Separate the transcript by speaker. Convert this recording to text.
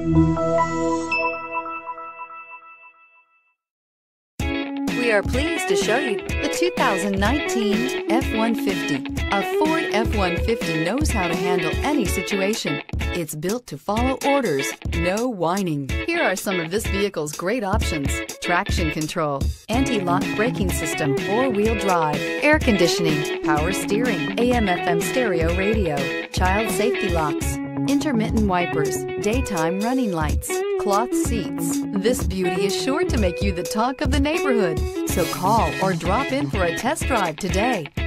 Speaker 1: We are pleased to show you the 2019 F-150. A Ford F-150 knows how to handle any situation. It's built to follow orders, no whining. Here are some of this vehicle's great options: traction control, anti-lock braking system, four-wheel drive, air conditioning, power steering, AM/FM stereo radio, child safety locks, intermittent wipers, daytime running lights, cloth seats. This beauty is sure to make you the talk of the neighborhood. So call or drop in for a test drive today.